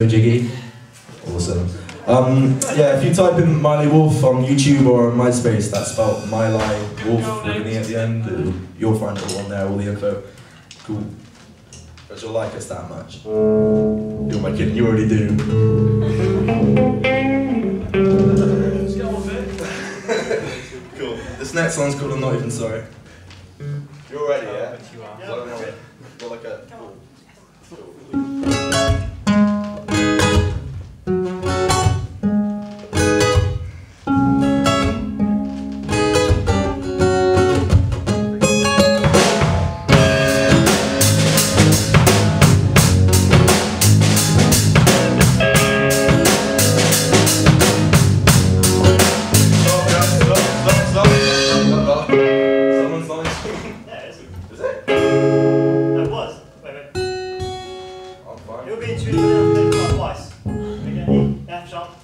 Jiggy. Awesome. Yeah, if you type in Miley Wolf on YouTube or on MySpace, that's spelled Miley Wolf with an E at the end. You'll find it all on there, all the info. Cool. But you'll like us that much. Who am I kidding? You already do. Cool. This next one's called I'm Not Even Sorry. You're ready, yeah? Yeah. Got like a... It'll be in tune twice. Again, F sharp.